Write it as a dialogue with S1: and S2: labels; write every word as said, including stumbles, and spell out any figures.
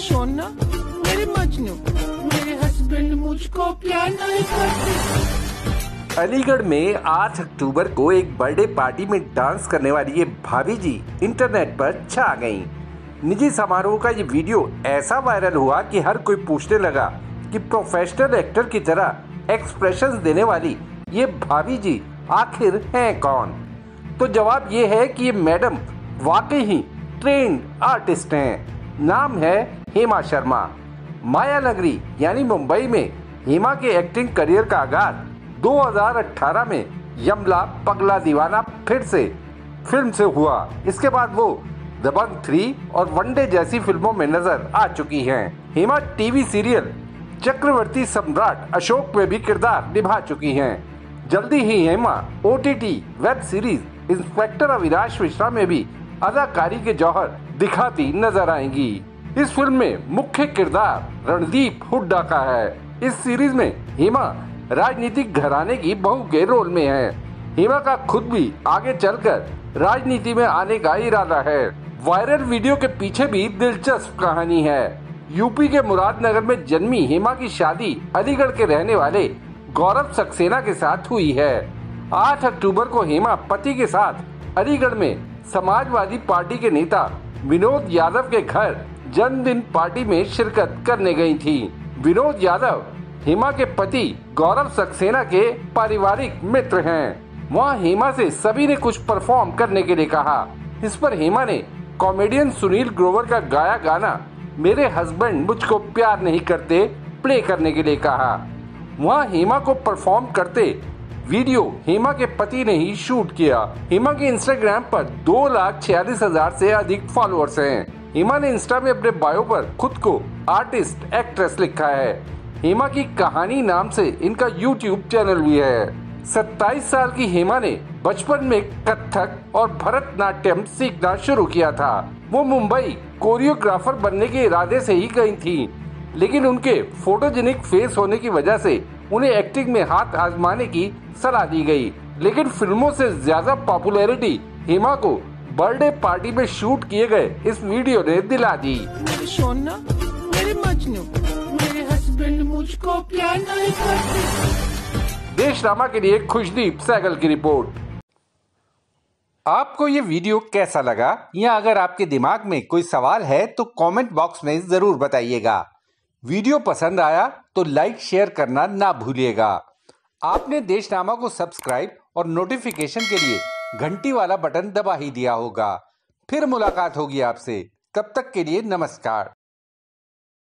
S1: सोना मेरे मजनू, मेरे हस्बैंड मुझको प्यार नहीं करते।
S2: अलीगढ़ में आठ अक्टूबर को एक बर्थडे पार्टी में डांस करने वाली ये भाभी जी इंटरनेट पर छा गईं। निजी समारोह का ये वीडियो ऐसा वायरल हुआ कि हर कोई पूछने लगा कि प्रोफेशनल एक्टर की तरह एक्सप्रेशंस देने वाली ये भाभी जी आखिर हैं कौन। तो जवाब ये है कि ये मैडम वाकई ही ट्रेंड आर्टिस्ट हैं। नाम है हेमा शर्मा। माया नगरी यानी मुंबई में हेमा के एक्टिंग करियर का आगाज दो हज़ार अठारह में यमला पगला दीवाना फिर से फिल्म से हुआ। इसके बाद वो दबंग थ्री और वनडे जैसी फिल्मों में नजर आ चुकी हैं। हेमा टीवी सीरियल चक्रवर्ती सम्राट अशोक में भी किरदार निभा चुकी हैं। जल्दी ही Hema OTT web series inspector Avinash Mishra में भी अदाकारी के जौहर दिखाती नजर आएंगी। इस फिल्म में मुख्य किरदार रणदीप हुड्डा का है। इस सीरीज में हेमा राजनीतिक घराने की बहू के रोल में है। हेमा का खुद भी आगे चलकर राजनीति में आने का इरादा है। वायरल वीडियो के पीछे भी दिलचस्प कहानी है। यूपी के मुरादनगर में जन्मी हेमा की शादी अलीगढ़ के रहने वाले गौरव सक्सेना के साथ हुई है। आठ अक्टूबर को हेमा पति के साथ अलीगढ़ में समाजवादी पार्टी के नेता विनोद यादव के घर जन्मदिन पार्टी में शिरकत करने गई थी। विनोद यादव हेमा के पति गौरव सक्सेना के पारिवारिक मित्र हैं। वहाँ हेमा से सभी ने कुछ परफॉर्म करने के लिए कहा। इस पर हेमा ने कॉमेडियन सुनील ग्रोवर का गाया गाना मेरे हस्बैंड मुझको प्यार नहीं करते प्ले करने के लिए कहा। वहाँ हेमा को परफॉर्म करते वीडियो हेमा के पति ने ही शूट किया। हेमा के इंस्टाग्राम पर दो लाख छियालीस हजार से अधिक फॉलोअर्स हैं। हेमा ने इंस्टा में अपने बायो पर खुद को आर्टिस्ट एक्ट्रेस लिखा है। हेमा की कहानी नाम से इनका यूट्यूब चैनल भी है। सत्ताईस साल की हेमा ने बचपन में कथक और भरतनाट्यम सीखना शुरू किया था। वो मुंबई कोरियोग्राफर बनने के इरादे से ही गई थी, लेकिन उनके फोटोजेनिक फेस होने की वजह से उन्हें एक्टिंग में हाथ आजमाने की सलाह दी गई। लेकिन फिल्मों से ज्यादा पॉपुलैरिटी हेमा को बर्थडे पार्टी में शूट किए गए इस वीडियो ने दिला दी।
S1: मेरे सोना मेरे मजनू, मेरे हस्बैंड मुझको प्यार नहीं करते।
S2: देशनामा के लिए खुशदीप सहगल की रिपोर्ट। आपको ये वीडियो कैसा लगा, या अगर आपके दिमाग में कोई सवाल है तो कमेंट बॉक्स में जरूर बताइएगा। वीडियो पसंद आया तो लाइक शेयर करना ना भूलिएगा। आपने देशनामा को सब्सक्राइब और नोटिफिकेशन के लिए घंटी वाला बटन दबा ही दिया होगा। फिर मुलाकात होगी आपसे, तब तक के लिए नमस्कार।